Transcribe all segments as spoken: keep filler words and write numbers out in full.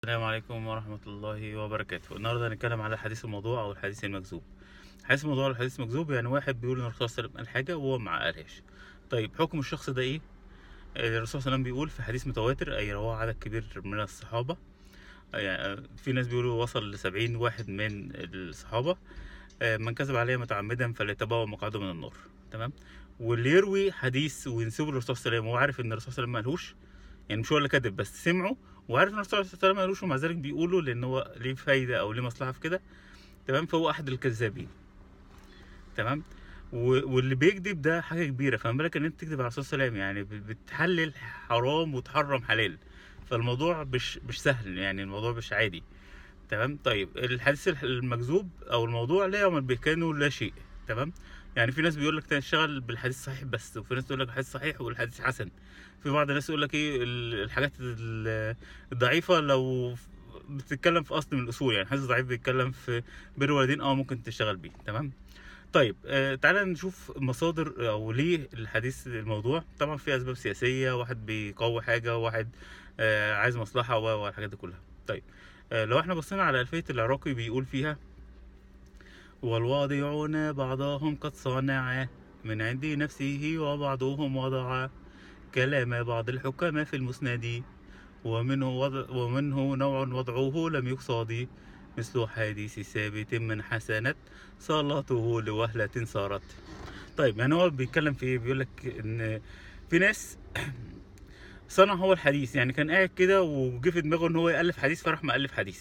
السلام عليكم ورحمة الله وبركاته. النهارده هنتكلم على حديث الموضوع أو الحديث المكذوب. حديث الموضوع أو الحديث المكذوب يعني واحد بيقول إن الرسول صلى الله عليه وسلم قال حاجة وهو ما قالهاش. طيب حكم الشخص ده إيه؟ آه، الرسول صلى الله عليه وسلم بيقول في حديث متواتر أي رواه عدد كبير من الصحابة. آه، يعني آه، في ناس بيقولوا وصل لسبعين واحد من الصحابة. آه، من كذب عليه متعمدا فليتبوأ مقعده من النار. تمام. واللي يروي حديث وينسبه للرسول صلى الله عليه وسلم وهو عارف إن الرسول صلى الله عليه وسلم ما قالهوش، يعني مش هو اللي كاتب بس سمعه وعارف ان الرسول صلى الله عليه وسلم مالوش ومع ذلك بيقوله لان هو ليه فايده او ليه مصلحه في كده. تمام. فهو احد الكذابين. تمام. و- واللي بيكذب ده حاجه كبيره، فما بالك ان انت تكذب على الرسول صلى الله عليه وسلم، يعني ب- بتحلل حرام وتحرم حلال. فالموضوع مش مش سهل، يعني الموضوع مش عادي. تمام. طيب الحديث الح- المكذوب او الموضوع لا يعمل به كانه لا شيء. تمام. يعني في ناس بيقول لك تشتغل بالحديث الصحيح بس، وفي ناس تقول لك الحديث صحيح والحديث حسن. في بعض الناس يقول لك ايه ال- الحاجات ال- الضعيفه لو بتتكلم في اصل من الاصول، يعني حديث ضعيف بيتكلم في بر والدين اه ممكن تشتغل بيه. تمام. طيب آه تعالى نشوف مصادر او ليه الحديث الموضوع. طبعا في اسباب سياسيه، واحد بيقوي حاجه، واحد آه عايز مصلحه و- والحاجات دي كلها. طيب آه لو احنا بصينا على ألفية العراقي بيقول فيها: والواضعون بعضهم قد صانع من عند نفسه وبعضهم وضع كلام بعض الحكام في المسند، ومنه, وضع ومنه نوع وضعه لم يقصد، مثل حديث ثابت من حسنت صلاته لوهلة صارت. طيب يعني هو بيتكلم في ايه؟ بيقول لك ان في ناس صنع هو الحديث، يعني كان قاعد كده وجه في دماغه ان هو يألف حديث فراح مألف حديث.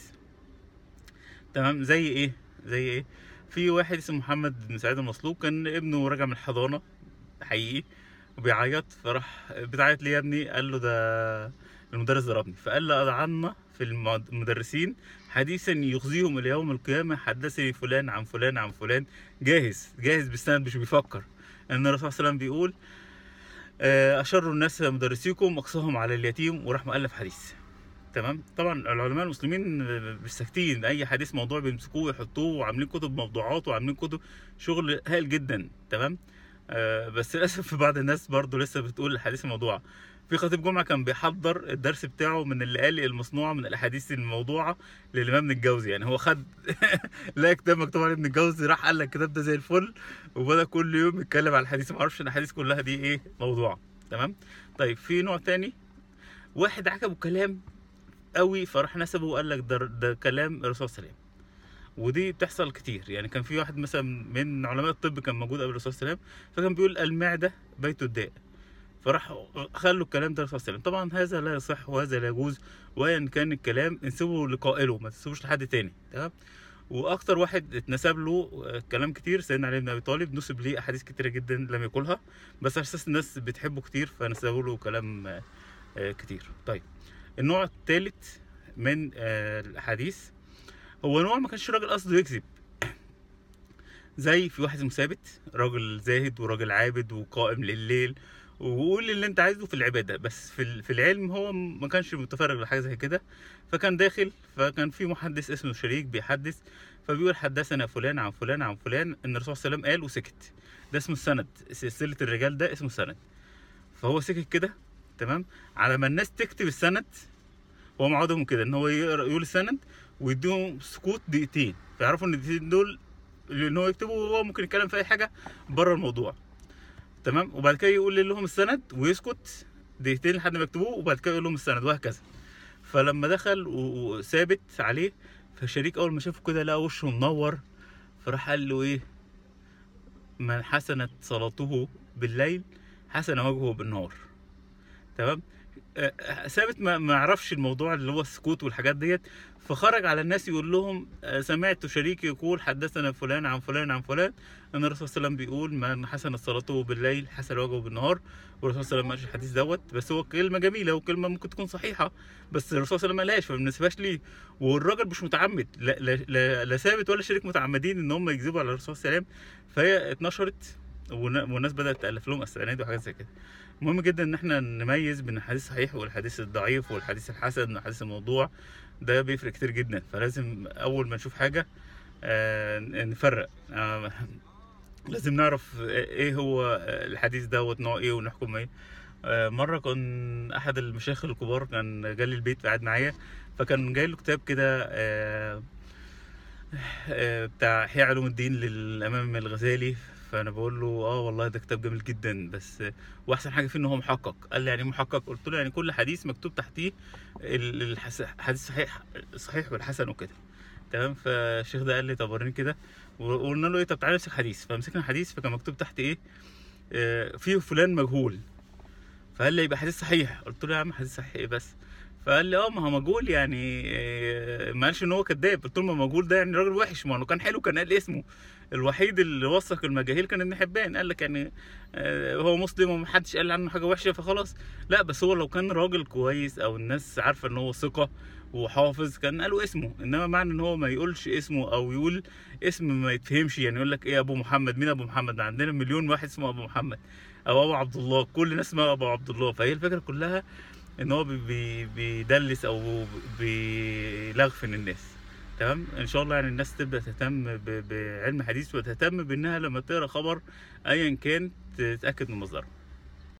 تمام. زي ايه؟ زي ايه؟ في واحد اسمه محمد بن سعيد المصلوب، كان ابنه راجع من الحضانة حقيقي وبيعيط، فراح بتعيط ليه يا ابني؟ قال له ده المدرس ضربني. فقال له أضعنا في المد- المدرسين حديثا يخزيهم الى يوم القيامة، حدثني فلان عن فلان عن فلان. جاهز جاهز بالسند مش بيفكر ان الرسول صلى الله عليه وسلم بيقول آه، اشر الناس مدرسيكم اقصاهم على اليتيم، وراح مؤلف حديث. تمام. طبعا العلماء المسلمين مش ساكتين، اي حديث موضوع بيمسكوه ويحطوه، وعاملين كتب موضوعات وعاملين كتب شغل هائل جدا. تمام. آه بس للاسف في بعض الناس برضو لسه بتقول الحديث الموضوع. في خطيب جمعه كان بيحضر الدرس بتاعه من الليالي المصنوعه من الاحاديث الموضوعه للامام ابن الجوزي، يعني هو خد لقى كتاب مكتوب عليه ابن الجوزي، راح قال لك الكتاب ده زي الفل، وبدا كل يوم يتكلم على الحديث. ما اعرفش ان الحديث كلها دي ايه موضوعه. تمام. طيب في نوع تاني، واحد عجبه كلام قوي فراح نسبه وقال لك ده ده كلام الرسول صلى الله عليه وسلم. ودي بتحصل كتير. يعني كان في واحد مثلا من علماء الطب كان موجود قبل الرسول صلى الله عليه وسلم، فكان بيقول المعده بيت الداء، فراح خلوا الكلام ده الرسول صلى الله عليه وسلم. طبعا هذا لا يصح وهذا لا يجوز، وايا كان الكلام انسبه لقائله ما تنسبوش لحد تاني. تمام. واكتر واحد اتنسب له آه، كلام كتير سيدنا علي بن ابي طالب، نسب ليه احاديث كتيره جدا لم يقولها، بس على اساس الناس بتحبه كتير فنسبوا له كلام آه، آه، كتير. طيب النوع الثالث من آه، الاحاديث هو نوع ما كانش راجل قصده يكذب. زي في واحد اسمه ثابت، راجل زاهد وراجل عابد وقائم لليل، وقول اللي انت عايزه في العباده، بس في ال- في العلم هو ما كانش متفرغ لحاجه زي كده. فكان داخل، فكان في محدث اسمه شريك بيحدث، فبيقول حدثنا فلان عن فلان عن فلان ان الرسول صلى الله عليه وسلم قال وسكت. ده اسمه السند، سلسله الرجال ده اسمه سند. فهو سكت كده. تمام. على ما الناس تكتب السند، هو معودهم كده ان هو يقرا يقول السند ويديهم سكوت دقيقتين، فيعرفوا ان الدقيقتين دول ان هو يكتبه، وهو ممكن يتكلم في اي حاجه بره الموضوع. تمام. وبعد كده يقول لهم السند ويسكت دقيقتين لحد ما يكتبوه، وبعد كده يقول لهم السند وهكذا. فلما دخل و- وثابت عليه، فشريك اول ما شافه كده لقى وشه منور، فراح قال له ايه: من حسنت صلاته بالليل حسن وجهه بالنهار. تمام. آه، آه، ثابت ما ما يعرفش الموضوع اللي هو السكوت والحاجات ديت، فخرج على الناس يقول لهم آه، سمعت شريكي يقول حدثنا فلان عن فلان عن فلان ان الرسول صلى الله عليه وسلم بيقول من حسن صلاته بالليل حسن وجهه بالنهار. والرسول صلى الله عليه وسلم ما قالش الحديث دوت، بس هو كلمه جميله وكلمه ممكن تكون صحيحه، بس الرسول صلى الله عليه وسلم ما قالهاش فما بنسيبهاش ليه. والراجل مش متعمد، لا لا لا, لا ثابت ولا شريك متعمدين ان هم يكذبوا على الرسول صلى الله عليه وسلم. فهي اتنشرت ون- والناس بدات تالف لهم اسانيد وحاجات زي كده. مهم جدا ان احنا نميز بين الحديث الصحيح والحديث الضعيف والحديث الحسن والحديث الموضوع. ده بيفرق كتير جدا، فلازم اول ما نشوف حاجة آه، نفرق. آه، لازم نعرف ايه هو الحديث دوت نوع ايه ونحكم ايه آه، مره كان احد المشايخ الكبار كان جالي البيت قاعد معايا، فكان جاي له كتاب كده آه، آه، بتاع احياء علوم الدين للامام الغزالي. فانا بقول له اه والله ده كتاب جميل جدا، بس آه، واحسن حاجه فيه ان هو محقق. قال لي يعني إيه محقق؟ قلت له يعني كل حديث مكتوب تحتيه ال- الحس- الحديث صحيح صحيح والحسن وكده. تمام. فالشيخ ده قال لي طب وريني كده، وقلنا له ايه، طب تعالى نمسك حديث. فمسكنا حديث، فكان مكتوب تحت ايه، آه، فيه فلان مجهول. فقال لي يبقى حديث صحيح. قلت له يا عم حديث صحيح ايه بس؟ فقال لي اه ما هو مجهول يعني، آه، ما قالش ان هو كذاب. قلت له ما مجهول ده يعني راجل وحش، ما هو لو كان حلو كان قال اسمه. الوحيد اللي وثق المجاهيل كان ابن حبان، قال لك يعني آه، هو مسلم ومحدش قال عنه حاجه وحشه فخلاص. لا بس هو لو كان راجل كويس او الناس عارفه ان هو ثقه وحافظ كان قالوا اسمه. انما معنى ان هو ما يقولش اسمه او يقول اسم ما يتفهمش، يعني يقول لك ايه ابو محمد، مين ابو محمد؟ عندنا مليون واحد اسمه ابو محمد او ابو عبد الله، كل الناس اسمها ابو عبد الله. فهي الفكره كلها ان هو بي بي بيدلس او بيلغفن الناس. تمام. ان شاء الله يعني الناس تبدا تهتم ب- بعلم حديث، وتهتم بانها لما تقرا خبر ايا كان تتاكد من مصدره.